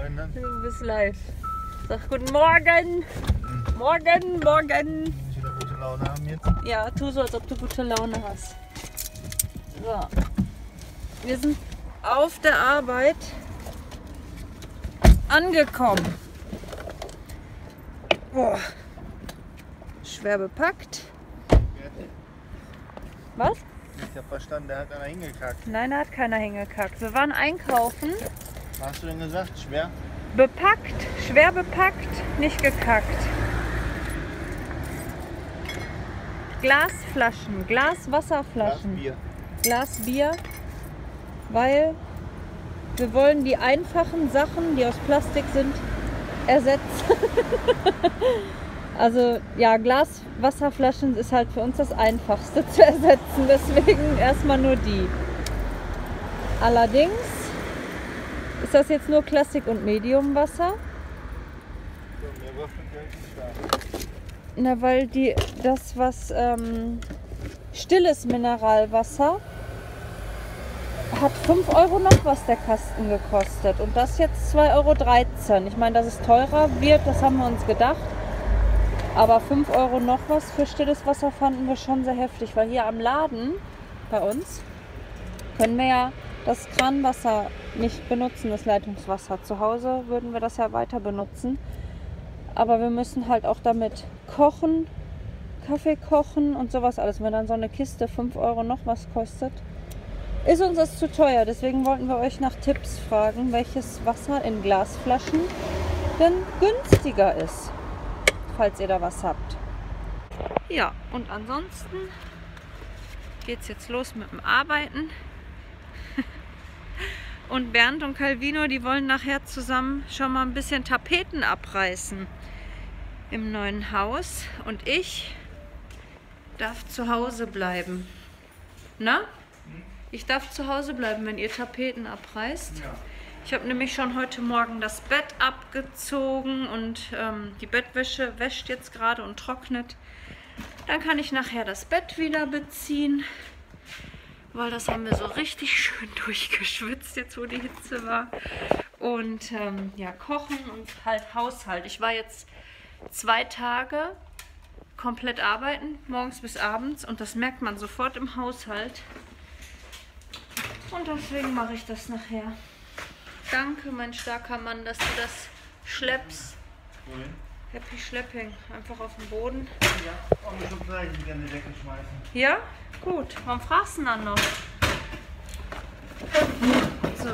verändern? Du bist live. Sag guten Morgen. Morgen, morgen. Muss ich wieder gute Laune haben jetzt? Ja, tu so, als ob du gute Laune hast. So. Wir sind auf der Arbeit angekommen. Boah. Schwer bepackt. Was? Ich hab verstanden, der hat einer hingekackt. Nein, da hat keiner hingekackt. Wir waren einkaufen. Was hast du denn gesagt? Schwer? Bepackt, schwer bepackt, nicht gekackt. Glasflaschen, Glaswasserflaschen, Bier. Glasbier, weil wir wollen die einfachen Sachen, die aus Plastik sind, ersetzen. Also ja, Glaswasserflaschen ist halt für uns das Einfachste zu ersetzen, deswegen erstmal nur die. Allerdings ist das jetzt nur Klassik- und Mediumwasser. Na, weil stilles Mineralwasser hat 5 Euro noch was der Kasten gekostet und das jetzt 2,13 Euro. Ich meine, dass es teurer wird, das haben wir uns gedacht. Aber 5 Euro noch was für stilles Wasser fanden wir schon sehr heftig, weil hier am Laden bei uns können wir ja das Kranwasser nicht benutzen, das Leitungswasser. Zu Hause würden wir das ja weiter benutzen. Aber wir müssen halt auch damit kochen, Kaffee kochen und sowas alles. Wenn dann so eine Kiste 5 Euro noch was kostet, ist uns das zu teuer. Deswegen wollten wir euch nach Tipps fragen, welches Wasser in Glasflaschen denn günstiger ist, falls ihr da was habt. Ja, und ansonsten geht es jetzt los mit dem Arbeiten. Und Bernd und Calvino, die wollen nachher zusammen schon mal ein bisschen Tapeten abreißen im neuen Haus. Und ich darf zu Hause bleiben. Na? Ich darf zu Hause bleiben, wenn ihr Tapeten abreißt. Ja. Ich habe nämlich schon heute Morgen das Bett abgezogen und die Bettwäsche wäscht jetzt gerade und trocknet. Dann kann ich nachher das Bett wieder beziehen, weil das haben wir so richtig schön durchgeschwitzt, jetzt wo die Hitze war. Und ja, kochen und halt Haushalt. Ich war jetzt 2 Tage komplett arbeiten, morgens bis abends, und das merkt man sofort im Haushalt. Und deswegen mache ich das nachher. Danke, mein starker Mann, dass du das schleppst. Wohin? Happy Schlepping. Einfach auf den Boden. Ja, auch schon gleich wieder in die Decke schmeißen. Ja? Gut. Warum fragst du denn dann noch? So.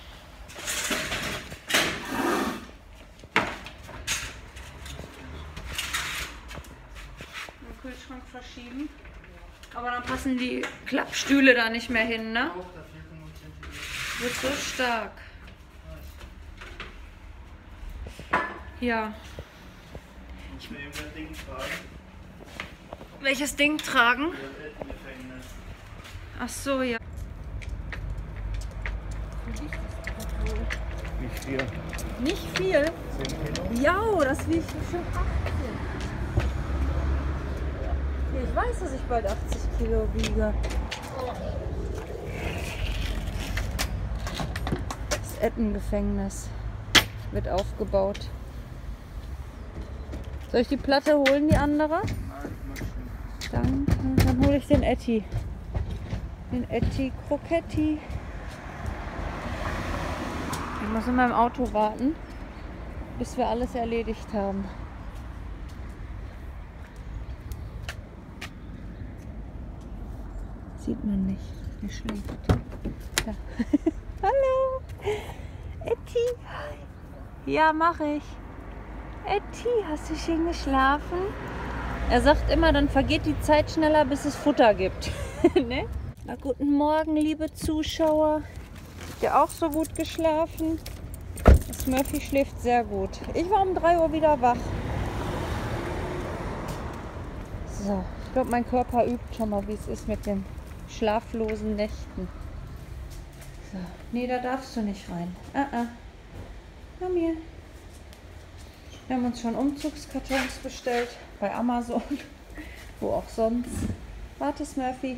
Den Kühlschrank verschieben. Aber dann passen die Klappstühle da nicht mehr hin, ne? Auch, da fehlt 25 Wird so stark. Ja. Ich will eben das Ding tragen. Welches Ding tragen? Das Elterngefängnis. Ach so, ja. Nicht viel. Nicht viel? 10 Kilo. Ja, das wiegt schon 18. Ja, ich weiß, dass ich bald 80 Kilo wiege. Das Ettengefängnis wird aufgebaut. Soll ich die Platte holen, die andere? Danke. Dann hole ich den Etti. Den Etti Crocetti. Ich muss in meinem Auto warten, bis wir alles erledigt haben. Sieht man nicht. Er schläft. Ja. Hallo! Etti! Ja, mache ich. Etti, hast du schön geschlafen? Er sagt immer, dann vergeht die Zeit schneller, bis es Futter gibt. Ne? Na, guten Morgen, liebe Zuschauer. Habt ihr auch so gut geschlafen? Das Murphy schläft sehr gut. Ich war um 3 Uhr wieder wach. So, ich glaube, mein Körper übt schon mal, wie es ist mit den schlaflosen Nächten. So, nee, da darfst du nicht rein. Komm hier. Wir haben uns schon Umzugskartons bestellt bei Amazon, wo auch sonst. Warte, Smurfy.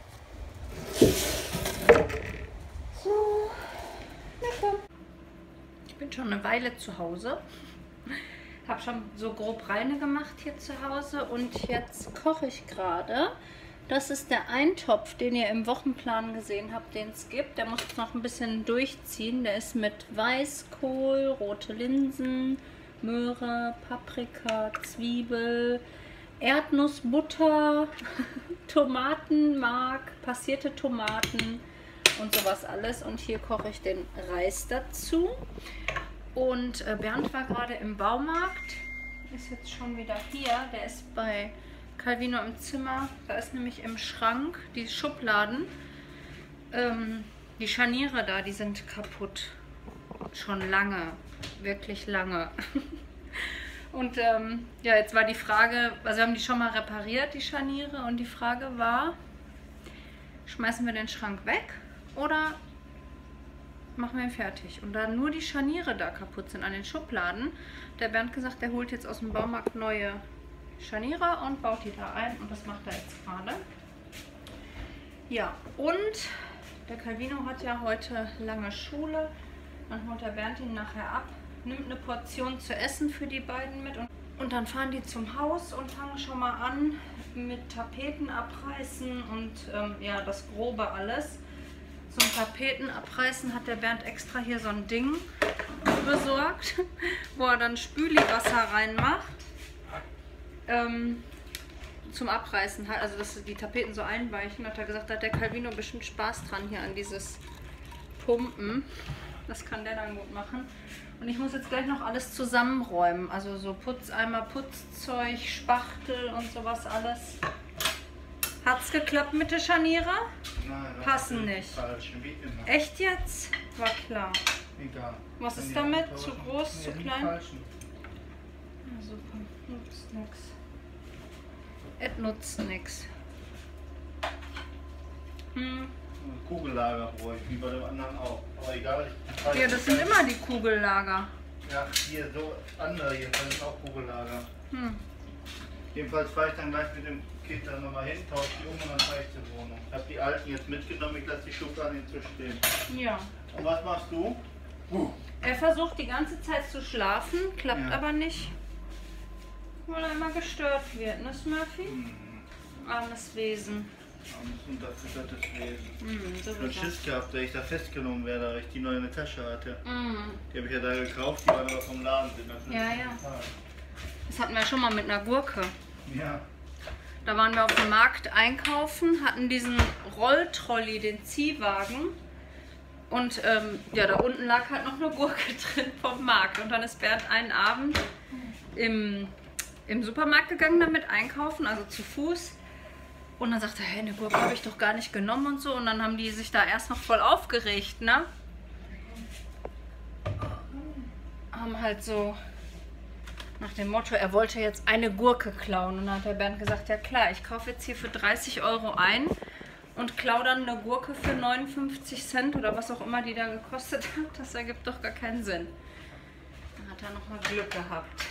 So, na komm. bin schon eine Weile zu Hause. Habe schon so grob reine gemacht hier zu Hause und jetzt koche ich gerade. Das ist der Eintopf, den ihr im Wochenplan gesehen habt, den es gibt. Der muss jetzt noch ein bisschen durchziehen. Der ist mit Weißkohl, rote Linsen, Möhre, Paprika, Zwiebel, Erdnuss, Butter, Tomatenmark, passierte Tomaten und sowas alles. Und hier koche ich den Reis dazu. Und Bernd war gerade im Baumarkt, ist jetzt schon wieder hier. Der ist bei Calvino im Zimmer. Da ist nämlich im Schrank die Schubladen, die Scharniere da, die sind kaputt. Schon lange, wirklich lange. Und ja, jetzt war die Frage, also wir haben die schon mal repariert, die Scharniere. Und die Frage war, schmeißen wir den Schrank weg oder machen wir ihn fertig? Und da nur die Scharniere da kaputt sind an den Schubladen, hat der Bernd gesagt, der holt jetzt aus dem Baumarkt neue Scharniere und baut die da ein. Und das macht er jetzt gerade. Ja, und der Calvino hat ja heute lange Schule. Dann holt der Bernd ihn nachher ab, nimmt eine Portion zu essen für die beiden mit. Und dann fahren die zum Haus und fangen schon mal an mit Tapeten abreißen und ja, das Grobe alles. Zum Tapeten abreißen hat der Bernd extra hier so ein Ding besorgt, wo er dann Spüliwasser reinmacht. Zum Abreißen halt, also dass die Tapeten so einweichen, hat er gesagt, da hat der Calvino bestimmt Spaß dran hier an dieses Pumpen. Das kann der dann gut machen. Und ich muss jetzt gleich noch alles zusammenräumen, also so Putzeimer, Putzzeug, Spachtel und sowas alles. Hat's geklappt mit der Scharniere? Nein, passen nicht. Falschen Weg gemacht. Echt jetzt? War klar. Egal. Was ist damit? Zu groß, zu klein? Ja, super. Nutzt nix. Es nutzt nix. Kugellager brauche ich, wie bei dem anderen auch. Aber egal. Ja, das sind immer die Kugellager. Ja, hier so andere hier, das sind auch Kugellager. Jedenfalls fahre ich dann gleich mit dem Kind dann nochmal hin, tausche die um und dann fahre ich zur Wohnung. Ich habe die alten jetzt mitgenommen, ich lasse die Schubladen hinzu stehen. Ja. Und was machst du? Er versucht die ganze Zeit zu schlafen, klappt Ja. aber nicht, weil er immer gestört wird, ne Smurfy? Armes Wesen. Und das ist das Wesen. Ich habe Sowieso. Schiss gehabt, dass ich da festgenommen werde, weil ich die neue in der Tasche hatte. Die habe ich ja da gekauft, die waren aber vom Laden. Ja, ja. Das hatten wir schon mal mit einer Gurke. Ja. Da waren wir auf dem Markt einkaufen, hatten diesen Rolltrolley, den Ziehwagen. Und ja, da unten lag halt noch eine Gurke drin vom Markt. Und dann ist Bernd einen Abend im Supermarkt gegangen damit einkaufen, also zu Fuß. Und dann sagte er, hey, eine Gurke habe ich doch gar nicht genommen und so. Und dann haben die sich da erst noch voll aufgeregt, ne? Haben halt so nach dem Motto, er wollte jetzt eine Gurke klauen. Und dann hat der Bernd gesagt, ja klar, ich kaufe jetzt hier für 30 € ein und klaue dann eine Gurke für 59 Cent oder was auch immer die da gekostet hat. Das ergibt doch gar keinen Sinn. Dann hat er nochmal Glück gehabt.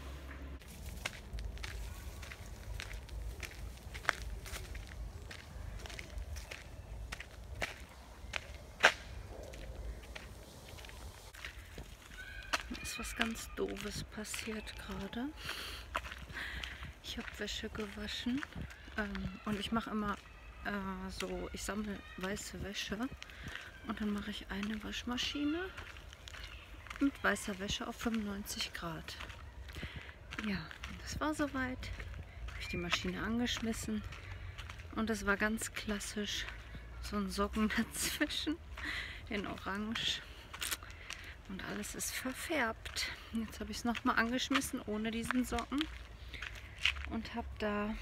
Was ganz Doofes passiert gerade. Ich habe Wäsche gewaschen und ich mache immer so, ich sammle weiße Wäsche und dann mache ich eine Waschmaschine mit weißer Wäsche auf 95 Grad. Ja, das war soweit. Habe ich die Maschine angeschmissen und es war ganz klassisch so ein Socken dazwischen in Orange. Und alles ist verfärbt. Jetzt habe ich es nochmal angeschmissen ohne diesen Socken. Und habe da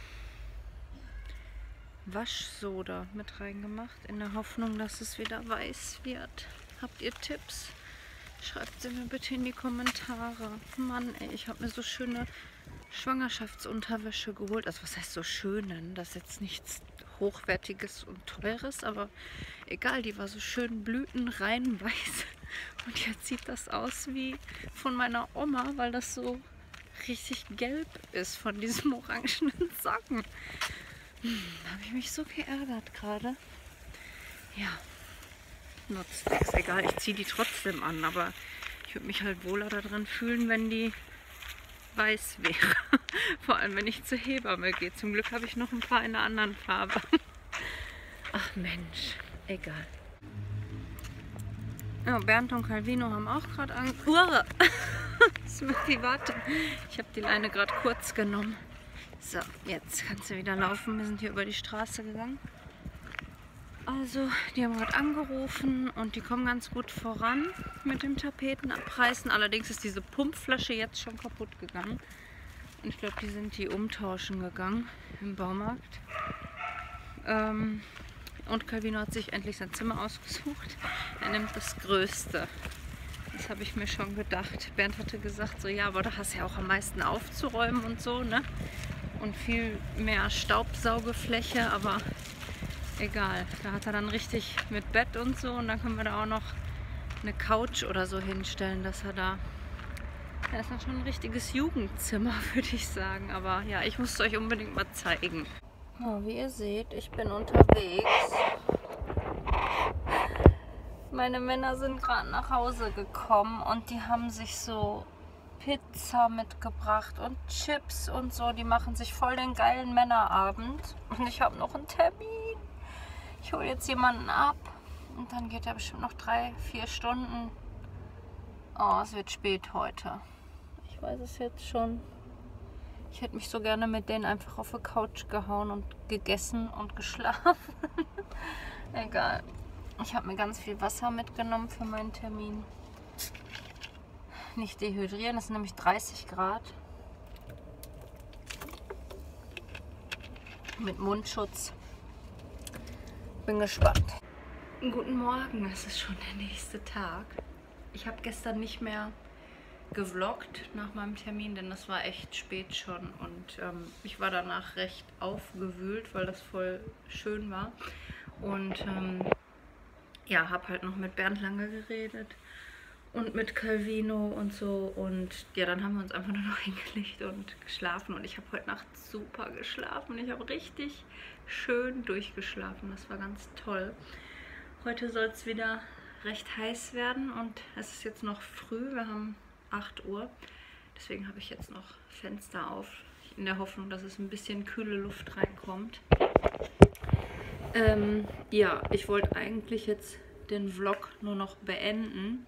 Waschsoda mit reingemacht. In der Hoffnung, dass es wieder weiß wird. Habt ihr Tipps? Schreibt sie mir bitte in die Kommentare. Mann, ey, ich habe mir so schöne Schwangerschaftsunterwäsche geholt. Also was heißt so schöne? Das ist jetzt nichts Hochwertiges und Teures. Aber egal, die war so schön blütenrein weiß. Und jetzt sieht das aus wie von meiner Oma, weil das so richtig gelb ist von diesem orangenen Socken. Da habe ich mich so geärgert gerade. Ja, nutzt nichts. Egal, ich ziehe die trotzdem an, aber ich würde mich halt wohler darin fühlen, wenn die weiß wäre. Vor allem, wenn ich zur Hebamme gehe. Zum Glück habe ich noch ein paar in einer anderen Farbe. Ach Mensch, egal. Ja, Bernd und Calvino haben auch gerade warte. Ich habe die Leine gerade kurz genommen. So, jetzt kannst du wieder laufen. Wir sind hier über die Straße gegangen. Also, die haben gerade angerufen und die kommen ganz gut voran mit dem Tapetenabreißen. Allerdings ist diese Pumpflasche jetzt schon kaputt gegangen. Und ich glaube, die sind die umtauschen gegangen im Baumarkt. Und Calvino hat sich endlich sein Zimmer ausgesucht. Er nimmt das Größte. Das habe ich mir schon gedacht. Bernd hatte gesagt, so ja, aber da hast du ja auch am meisten aufzuräumen und so, ne? Und viel mehr Staubsaugefläche, aber egal. Da hat er dann richtig mit Bett und so und dann können wir da auch noch eine Couch oder so hinstellen, dass er da... Das ist dann schon ein richtiges Jugendzimmer, würde ich sagen. Aber ja, ich muss es euch unbedingt mal zeigen. Ja, wie ihr seht, ich bin unterwegs. Meine Männer sind gerade nach Hause gekommen und die haben sich so Pizza mitgebracht und Chips und so. Die machen sich voll den geilen Männerabend. Und ich habe noch einen Termin. Ich hole jetzt jemanden ab und dann geht er bestimmt noch 3-4 Stunden. Oh, es wird spät heute. Ich weiß es jetzt schon. Ich hätte mich so gerne mit denen einfach auf die Couch gehauen und gegessen und geschlafen. Egal. Ich habe mir ganz viel Wasser mitgenommen für meinen Termin. Nicht dehydrieren, das sind nämlich 30 Grad. Mit Mundschutz. Bin gespannt. Guten Morgen, es ist schon der nächste Tag. Ich habe gestern nicht mehr gevloggt nach meinem Termin, denn das war echt spät schon und ich war danach recht aufgewühlt, weil das voll schön war und ja, habe halt noch mit Bernd lange geredet und mit Calvino und so und ja, dann haben wir uns einfach nur noch hingelegt und geschlafen und ich habe heute Nacht super geschlafen. Ich habe richtig schön durchgeschlafen, das war ganz toll. Heute soll es wieder recht heiß werden und es ist jetzt noch früh, wir haben 8 Uhr, deswegen habe ich jetzt noch Fenster auf, in der Hoffnung, dass es ein bisschen kühle Luft reinkommt. Ja, ich wollte eigentlich jetzt den Vlog nur noch beenden,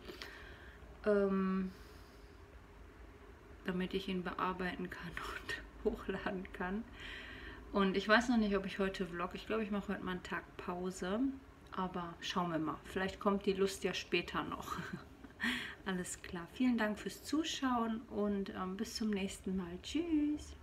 damit ich ihn bearbeiten kann und hochladen kann. Und ich weiß noch nicht, ob ich heute vlog. Ich glaube, ich mache heute mal einen Tag Pause. Aber schauen wir mal. Vielleicht kommt die Lust ja später noch. Alles klar. Vielen Dank fürs Zuschauen und bis zum nächsten Mal. Tschüss.